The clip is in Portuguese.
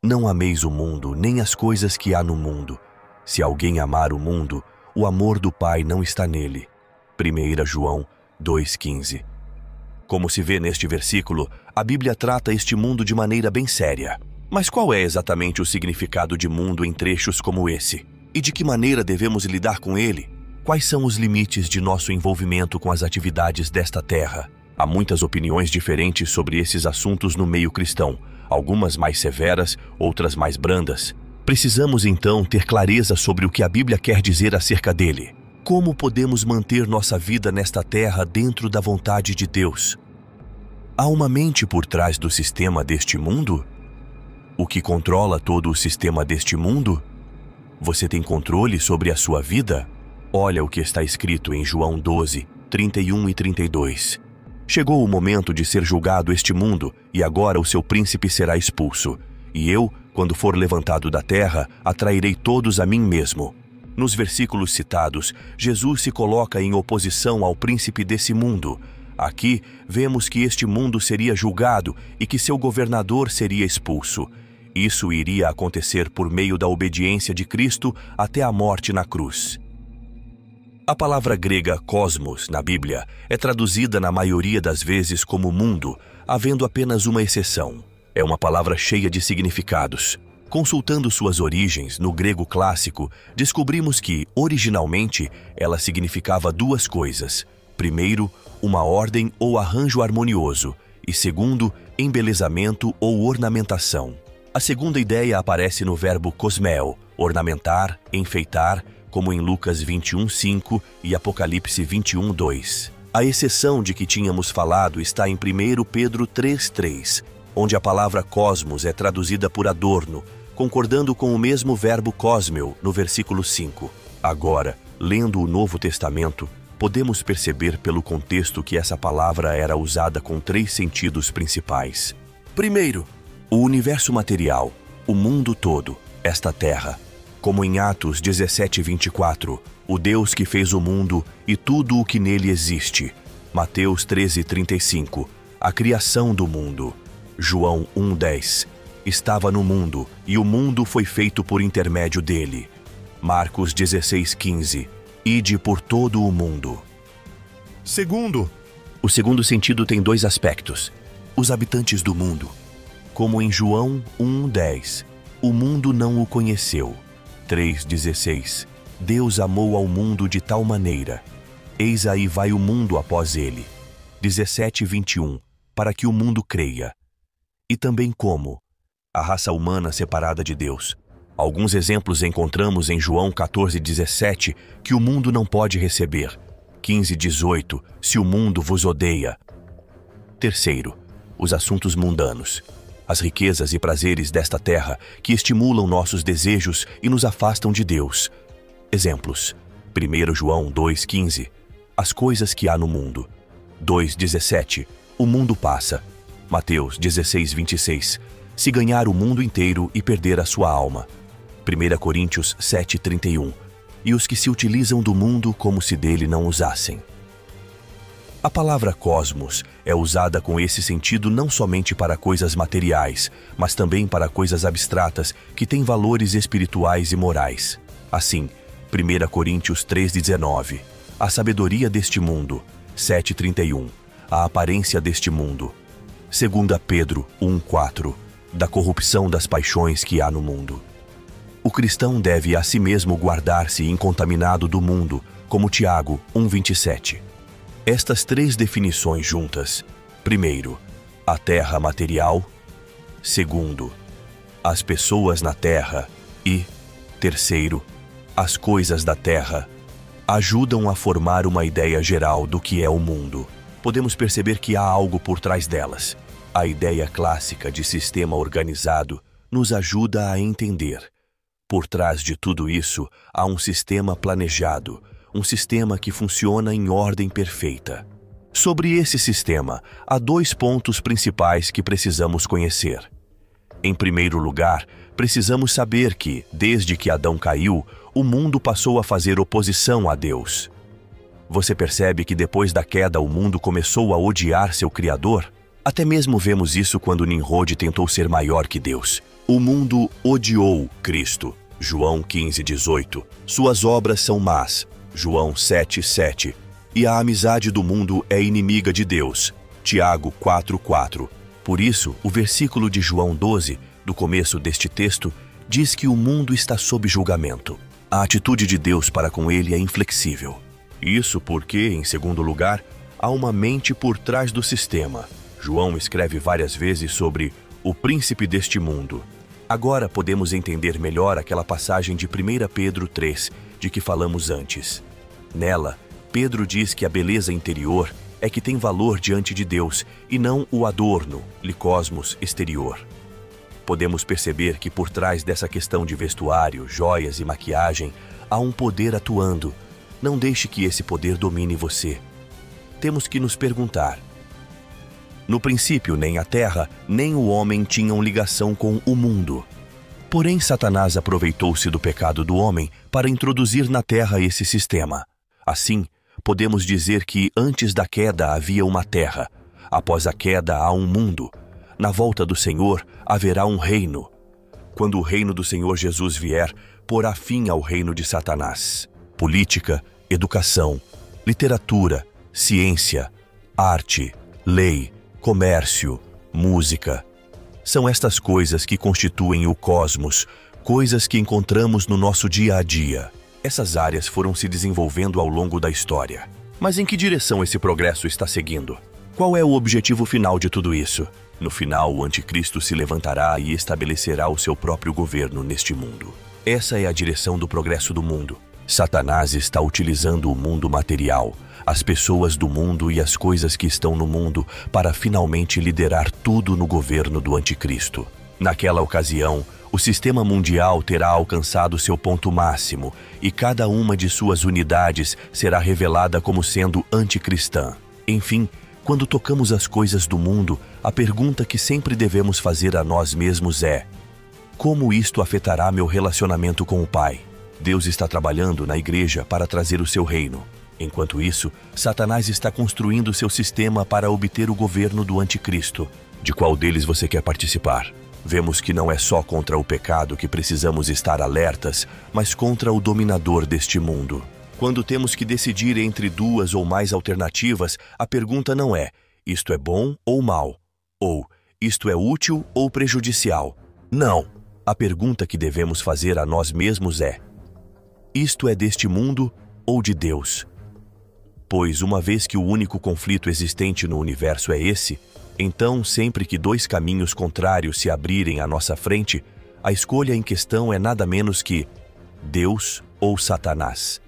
Não ameis o mundo, nem as coisas que há no mundo. Se alguém amar o mundo, o amor do Pai não está nele. 1 João 2,15. Como se vê neste versículo, a Bíblia trata este mundo de maneira bem séria. Mas qual é exatamente o significado de mundo em trechos como esse? E de que maneira devemos lidar com ele? Quais são os limites de nosso envolvimento com as atividades desta terra? Há muitas opiniões diferentes sobre esses assuntos no meio cristão, algumas mais severas, outras mais brandas. Precisamos então ter clareza sobre o que a Bíblia quer dizer acerca dele. Como podemos manter nossa vida nesta terra dentro da vontade de Deus? Há uma mente por trás do sistema deste mundo? O que controla todo o sistema deste mundo? Você tem controle sobre a sua vida? Olha o que está escrito em João 12, 31 e 32. Chegou o momento de ser julgado este mundo, e agora o seu príncipe será expulso. E eu, quando for levantado da terra, atrairei todos a mim mesmo. Nos versículos citados, Jesus se coloca em oposição ao príncipe desse mundo. Aqui, vemos que este mundo seria julgado e que seu governador seria expulso. Isso iria acontecer por meio da obediência de Cristo até a morte na cruz. A palavra grega cosmos, na Bíblia, é traduzida na maioria das vezes como mundo, havendo apenas uma exceção. É uma palavra cheia de significados. Consultando suas origens no grego clássico, descobrimos que, originalmente, ela significava duas coisas. Primeiro, uma ordem ou arranjo harmonioso, e segundo, embelezamento ou ornamentação. A segunda ideia aparece no verbo cosmeo, ornamentar, enfeitar, como em Lucas 21:5 e Apocalipse 21:2. A exceção de que tínhamos falado está em 1 Pedro 3:3, onde a palavra cosmos é traduzida por adorno, concordando com o mesmo verbo cosmeo no versículo 5. Agora, lendo o Novo Testamento, podemos perceber pelo contexto que essa palavra era usada com 3 sentidos principais. Primeiro, o universo material, o mundo todo, esta terra. Como em Atos 17:24, o Deus que fez o mundo e tudo o que nele existe. Mateus 13:35, a criação do mundo. João 1:10, estava no mundo e o mundo foi feito por intermédio dele. Marcos 16:15, ide por todo o mundo. Segundo, o segundo sentido tem 2 aspectos. Os habitantes do mundo. Como em João 1:10, o mundo não o conheceu. 3:16, Deus amou ao mundo de tal maneira. Eis aí vai o mundo após ele. 17:21, para que o mundo creia. E também como a raça humana separada de Deus. Alguns exemplos encontramos em João 14:17, que o mundo não pode receber. 15:18, se o mundo vos odeia. Terceiro, os assuntos mundanos. As riquezas e prazeres desta terra que estimulam nossos desejos e nos afastam de Deus. Exemplos: 1 João 2:15, as coisas que há no mundo. 2:17, o mundo passa. Mateus 16:26, se ganhar o mundo inteiro e perder a sua alma. 1 Coríntios 7:31, e os que se utilizam do mundo como se dele não usassem. A palavra cosmos é usada com esse sentido não somente para coisas materiais, mas também para coisas abstratas que têm valores espirituais e morais. Assim, 1 Coríntios 3:19, a sabedoria deste mundo. 7:31, a aparência deste mundo. 2 Pedro 1:4, da corrupção das paixões que há no mundo. O cristão deve a si mesmo guardar-se incontaminado do mundo, como Tiago 1:27. Estas 3 definições juntas. Primeiro, a terra material. Segundo, as pessoas na terra. E, terceiro, as coisas da terra, ajudam a formar uma ideia geral do que é o mundo. Podemos perceber que há algo por trás delas. A ideia clássica de sistema organizado nos ajuda a entender. Por trás de tudo isso, há um sistema planejado, um sistema que funciona em ordem perfeita. Sobre esse sistema, há 2 pontos principais que precisamos conhecer. Em primeiro lugar, precisamos saber que, desde que Adão caiu, o mundo passou a fazer oposição a Deus. Você percebe que depois da queda o mundo começou a odiar seu Criador? Até mesmo vemos isso quando Nimrod tentou ser maior que Deus. O mundo odiou Cristo. João 15:18. Suas obras são más. João 7:7. E a amizade do mundo é inimiga de Deus. Tiago 4:4. Por isso, o versículo de João 12, do começo deste texto, diz que o mundo está sob julgamento. A atitude de Deus para com ele é inflexível. Isso porque, em segundo lugar, há uma mente por trás do sistema. João escreve várias vezes sobre o príncipe deste mundo. Agora podemos entender melhor aquela passagem de 1 Pedro 3, de que falamos antes. Nela, Pedro diz que a beleza interior é que tem valor diante de Deus e não o adorno, licosmos, exterior. Podemos perceber que por trás dessa questão de vestuário, joias e maquiagem, há um poder atuando. Não deixe que esse poder domine você. Temos que nos perguntar: no princípio, nem a terra, nem o homem tinham ligação com o mundo. Porém, Satanás aproveitou-se do pecado do homem para introduzir na terra esse sistema. Assim, podemos dizer que antes da queda havia uma terra. Após a queda há um mundo. Na volta do Senhor haverá um reino. Quando o reino do Senhor Jesus vier, porá fim ao reino de Satanás. Política, educação, literatura, ciência, arte, lei, comércio, música. São estas coisas que constituem o cosmos, coisas que encontramos no nosso dia a dia. Essas áreas foram se desenvolvendo ao longo da história. Mas em que direção esse progresso está seguindo? Qual é o objetivo final de tudo isso? No final, o anticristo se levantará e estabelecerá o seu próprio governo neste mundo. Essa é a direção do progresso do mundo. Satanás está utilizando o mundo material, as pessoas do mundo e as coisas que estão no mundo para finalmente liderar tudo no governo do anticristo. Naquela ocasião, o sistema mundial terá alcançado seu ponto máximo e cada uma de suas unidades será revelada como sendo anticristã. Enfim, quando tocamos as coisas do mundo, a pergunta que sempre devemos fazer a nós mesmos é: como isto afetará meu relacionamento com o Pai? Deus está trabalhando na igreja para trazer o seu reino. Enquanto isso, Satanás está construindo seu sistema para obter o governo do anticristo. De qual deles você quer participar? Vemos que não é só contra o pecado que precisamos estar alertas, mas contra o dominador deste mundo. Quando temos que decidir entre duas ou mais alternativas, a pergunta não é: isto é bom ou mal? Ou isto é útil ou prejudicial? Não. A pergunta que devemos fazer a nós mesmos é: isto é deste mundo ou de Deus? Pois uma vez que o único conflito existente no universo é esse, então sempre que dois caminhos contrários se abrirem à nossa frente, a escolha em questão é nada menos que Deus ou Satanás.